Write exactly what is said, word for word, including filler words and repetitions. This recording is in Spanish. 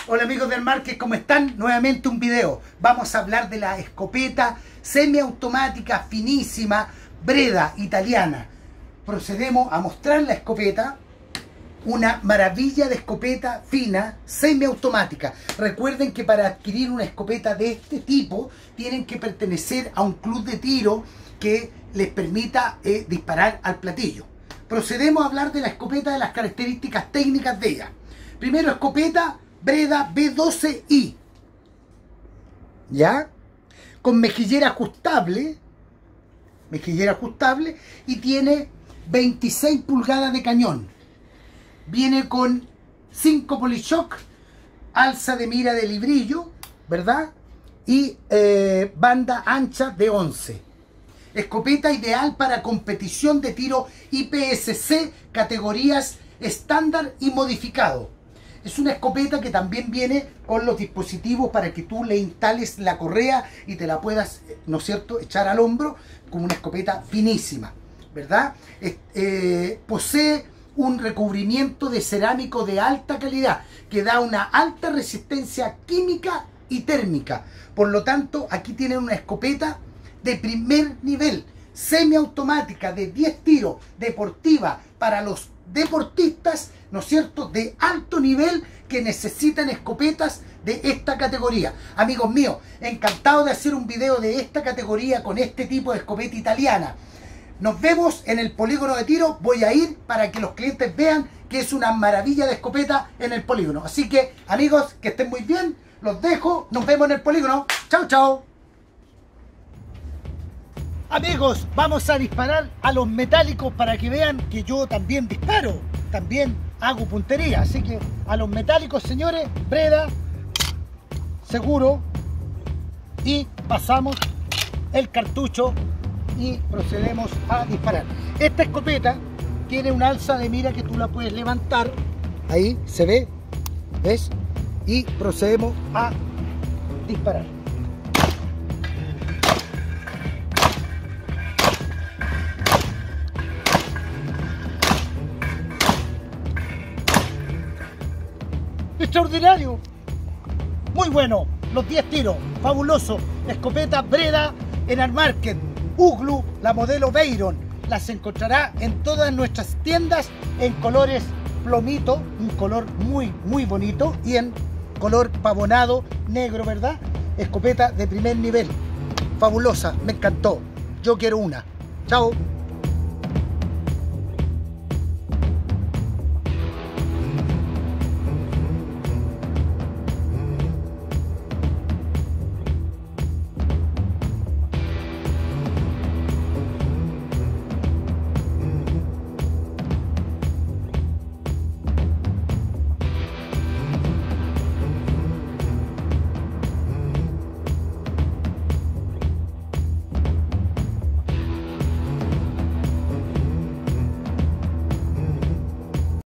Hola amigos del Market, ¿cómo están? Nuevamente un video. Vamos a hablar de la escopeta semiautomática finísima Breda italiana. Procedemos a mostrar la escopeta, una maravilla de escopeta fina semiautomática. Recuerden que para adquirir una escopeta de este tipo tienen que pertenecer a un club de tiro que les permita eh, disparar al platillo. Procedemos a hablar de la escopeta, de las características técnicas de ella. Primero, escopeta Breda B doce I, ¿ya? Con mejillera ajustable, mejillera ajustable, y tiene veintiséis pulgadas de cañón. Viene con cinco Polyshock, alza de mira de librillo, ¿verdad? Y eh, banda ancha de once. Escopeta ideal para competición de tiro I P S C, categorías estándar y modificado. Es una escopeta que también viene con los dispositivos para que tú le instales la correa y te la puedas, ¿no es cierto?, echar al hombro, como una escopeta finísima, ¿verdad? Eh, posee un recubrimiento de cerámico de alta calidad que da una alta resistencia química y térmica. Por lo tanto, aquí tienen una escopeta de primer nivel, semiautomática, de diez tiros, deportiva, para los deportistas, ¿no es cierto?, de alto nivel que necesitan escopetas de esta categoría. Amigos míos, encantado de hacer un video de esta categoría con este tipo de escopeta italiana. Nos vemos en el polígono de tiro. Voy a ir para que los clientes vean que es una maravilla de escopeta en el polígono. Así que, amigos, que estén muy bien. Los dejo. Nos vemos en el polígono. Chao, chao. Amigos, vamos a disparar a los metálicos para que vean que yo también disparo, también hago puntería. Así que a los metálicos, señores, Breda, seguro, y pasamos el cartucho y procedemos a disparar. Esta escopeta tiene una alza de mira que tú la puedes levantar, ahí se ve, ¿ves? Y procedemos a disparar. Extraordinario, muy bueno, los diez tiros, fabuloso. Escopeta Breda en el Market, Uglu, la modelo Bayron. Las encontrará en todas nuestras tiendas en colores plomito, un color muy muy bonito, y en color pavonado negro, ¿verdad? Escopeta de primer nivel, fabulosa, me encantó, yo quiero una. Chao.